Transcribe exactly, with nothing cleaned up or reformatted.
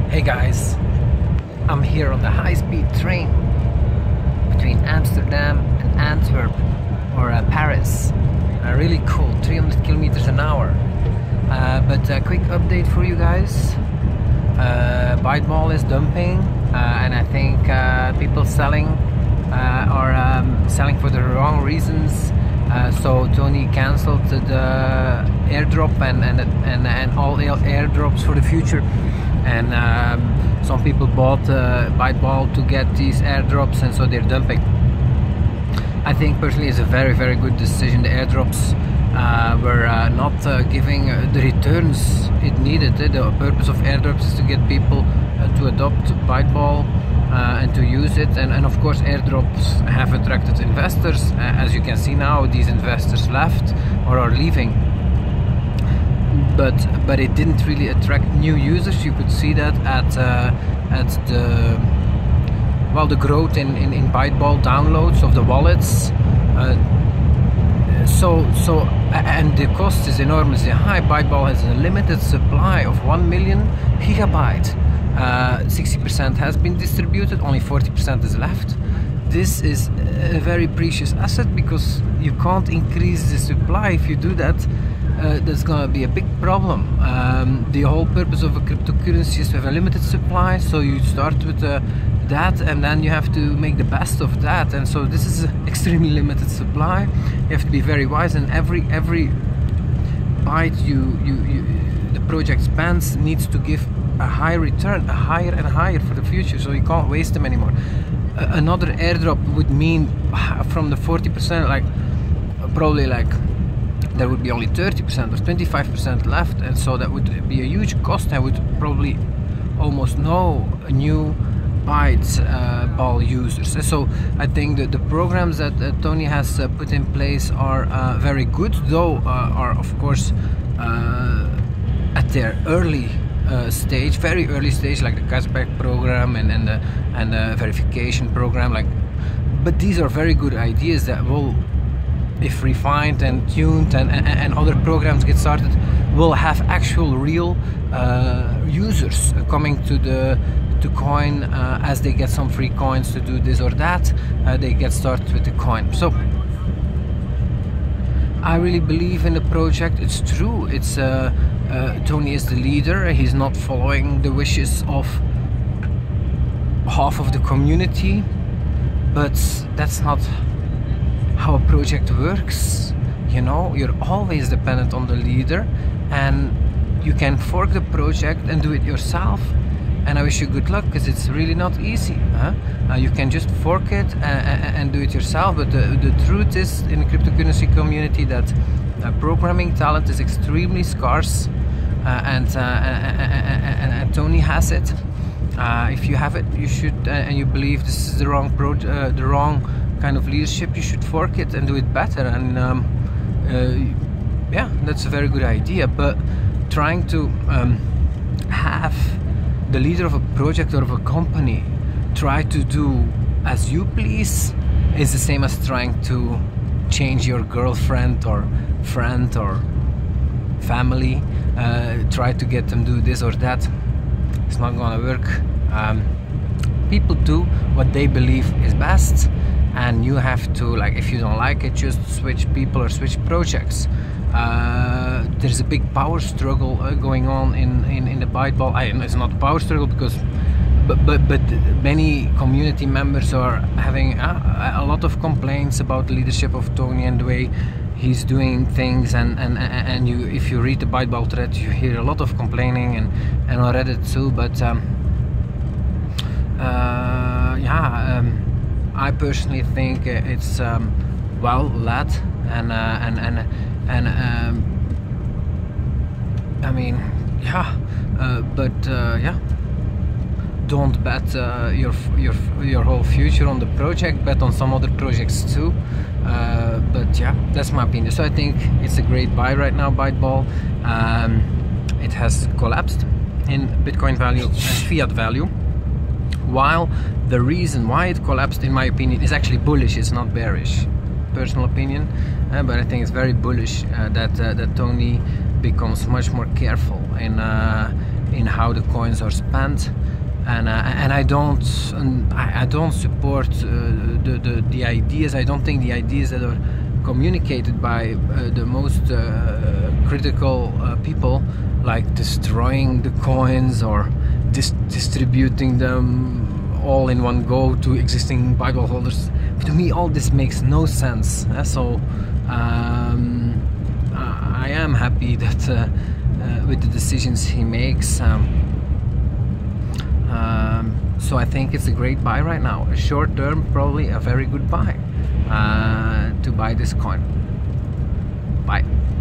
Hey guys, I'm here on the high-speed train between Amsterdam and Antwerp or uh, Paris. Uh, really cool, three hundred kilometers an hour. Uh, but a quick update for you guys. Uh, Byteball is dumping, uh, and I think uh, people selling uh, are um, selling for the wrong reasons. Uh, so Tony cancelled the airdrop and and and, and all airdrops for the future. And um, some people bought uh, Byteball to get these airdrops, and so they're dumping. I think personally it's a very very good decision. The airdrops uh, were uh, not uh, giving uh, the returns it needed. The purpose of airdrops is to get people uh, to adopt Byteball uh, and to use it, and, and of course airdrops have attracted investors. Uh, as you can see now, these investors left or are leaving. But but it didn't really attract new users. You could see that at uh, at the well the growth in, in, in Byteball downloads of the wallets. Uh, so so and the cost is enormously high. Byteball has a limited supply of one million gigabyte. sixty percent has been distributed. Only forty percent is left. This is a very precious asset because you can't increase the supply. If you do that, Uh, that's gonna be a big problem. Um, the whole purpose of a cryptocurrency is to have a limited supply, so you start with uh, that and then you have to make the best of that, and so this is an extremely limited supply. You have to be very wise, and every every byte you, you, you the project spends needs to give a high return, a higher and higher for the future, so you can't waste them anymore. Uh, another airdrop would mean from the forty percent, like probably like there would be only thirty percent or twenty-five percent left, and so that would be a huge cost. I would probably almost no new Byteball uh, users. So I think that the programs that uh, Tony has uh, put in place are uh, very good, though uh, are of course uh, at their early uh, stage, very early stage, like the cashback program and and the, and the verification program. Like, but these are very good ideas that will, if refined and tuned and, and, and other programs get started, will have actual real uh, users coming to the to coin uh, as they get some free coins to do this or that. Uh, they get started with the coin. So I really believe in the project. It's true. It's uh, uh, Tony is the leader. He's not following the wishes of half of the community, but that's not how a project works. You know, you're always dependent on the leader, and you can fork the project and do it yourself, and I wish you good luck, because it's really not easy, huh? Uh, you can just fork it and, and do it yourself, but the, the truth is in the cryptocurrency community that uh, programming talent is extremely scarce, uh, and, uh, and, and, and Tony has it. Uh, if you have it, you should, uh, and you believe this is the wrong pro uh, the wrong kind of leadership, you should fork it and do it better. And um, uh, yeah, that's a very good idea. But trying to um, have the leader of a project or of a company try to do as you please is the same as trying to change your girlfriend or friend or family. Uh, try to get them do this or that. It's not gonna work. Um, people do what they believe is best, and you have to, like, if you don't like it, just switch people or switch projects. Uh, there's a big power struggle uh, going on in, in, in the Byteball. I, it's not a power struggle because but, but, but many community members are having a, a lot of complaints about the leadership of Tony and the way he's doing things, and, and, and you, if you read the Byteball thread, you hear a lot of complaining, and, and on Reddit too. But um, uh, yeah, um, I personally think it's um, well led, and uh, and and and um, I mean, yeah, uh, but uh, yeah, don't bet uh, your your your whole future on the project. Bet on some other projects too. Uh, but yeah, that's my opinion. So I think it's a great buy right now, Byteball. Um, it has collapsed in Bitcoin value and fiat value, while the reason why it collapsed, in my opinion, is actually bullish. It's not bearish. Personal opinion, uh, but I think it's very bullish uh, that uh, that Tony becomes much more careful in uh, in how the coins are spent. And, uh, and I don't and I, I don't support uh, the, the the ideas. I don't think the ideas that are communicated by uh, the most uh, critical uh, people, like destroying the coins or dis distributing them all in one go to existing Bible holders. To me, all this makes no sense. Uh, so um, I am happy that uh, uh, with the decisions he makes. Um, Um, so I think it's a great buy right now. A short term, probably a very good buy uh, to buy this coin. Bye.